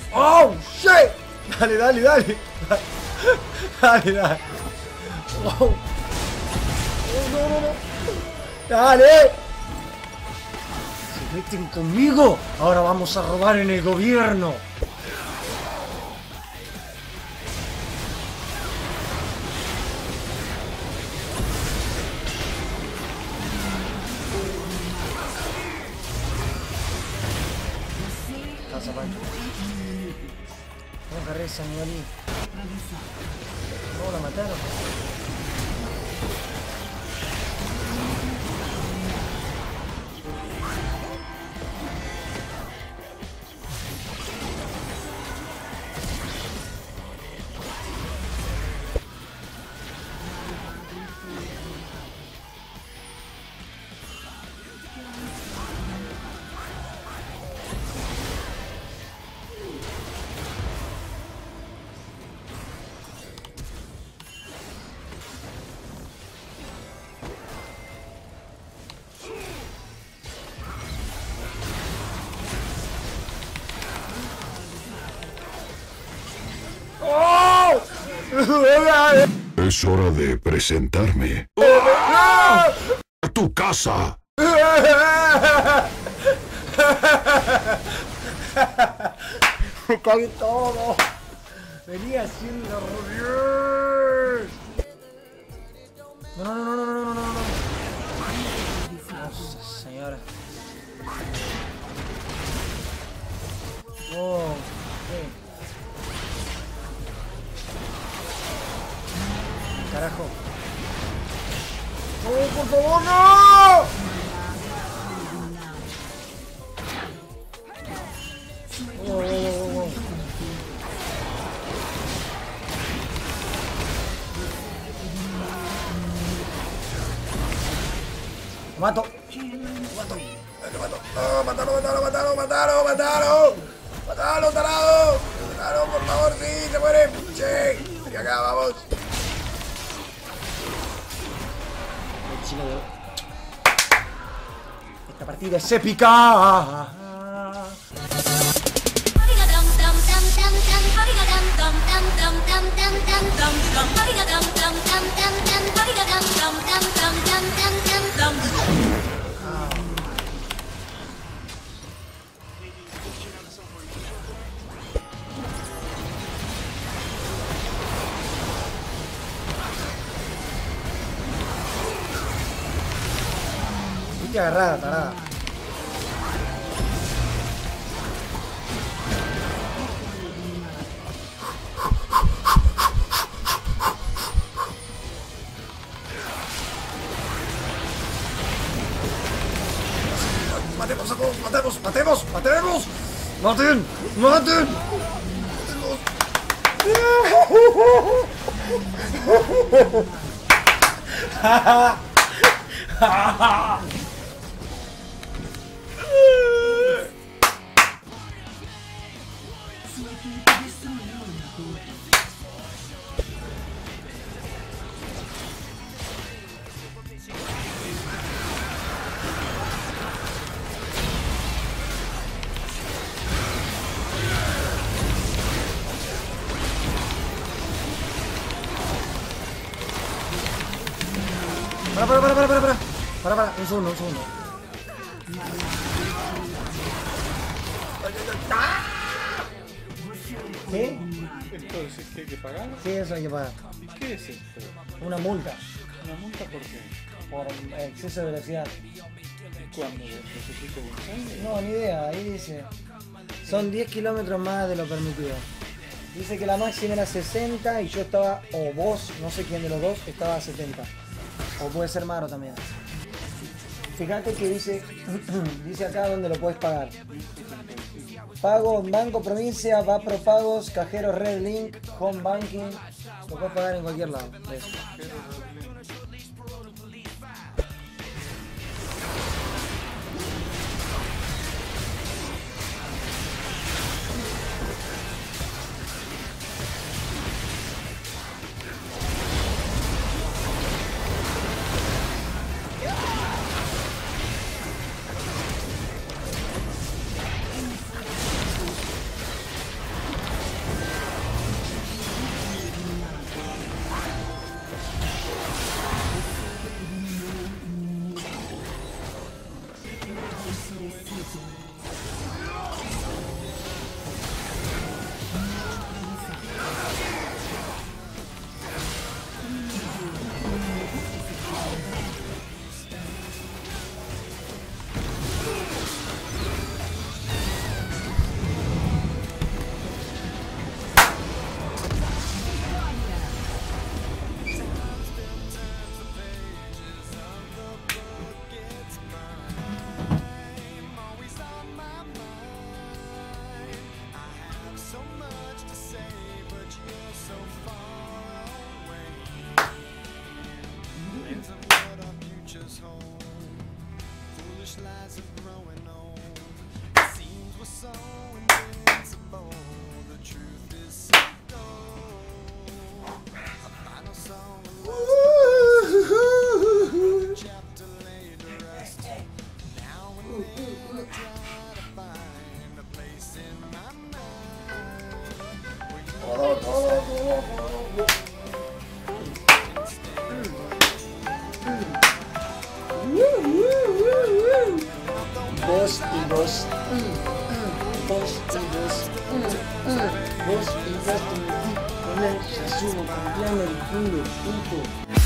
¡Oh, shit! Dale, dale, dale. Dale, dale. Oh. Oh, no, no, no. Dale. Se meten conmigo. Ahora vamos a robar en el gobierno. Pasa, Pancho. No agarré esa nivel. No, la mataron. Es hora de presentarme. ¡A tu casa! Me cagué todo. Venía haciendo ruidos. No, no, no, no, no, no, no, no. Nossa senhora. Oh, okay. Carajo. ¡Oh, por favor, no! Oh, oh, oh, oh. Lo mato. Lo mato. Lo mato. Oh, matalo, matalo, matalo, matalo, matalo. Matalo, tarado. Matalo, por favor, sí, se muere. Sí. Y acá, vamos. Esta partida es épica. Viste agarrada, tarada. Matemos a todos, matemos, matemos, matemos. Maten, maten. Para, un segundo, un segundo. ¿Qué? Entonces, ¿qué hay que pagar? Sí, eso hay que pagar. ¿Y qué es esto? Una multa ¿Una multa por qué? por exceso de velocidad. ¿Cuándo? ¿Necesito González? No, ni idea, ahí dice. Son 10 kilómetros más de lo permitido. Dice que la máxima era 60 y yo estaba, o vos, no sé quién de los dos, estaba a 70. O puede ser Maro también. Fíjate que dice, dice acá donde lo puedes pagar. Pago en Banco Provincia, va Pro Pagos, Cajero Red Link, Home Banking. Lo puedes pagar en cualquier lado. ¿Ves? dos y dos. Dos y dos. Dos y dos. Con él ya subo, campeando el mundo, puto.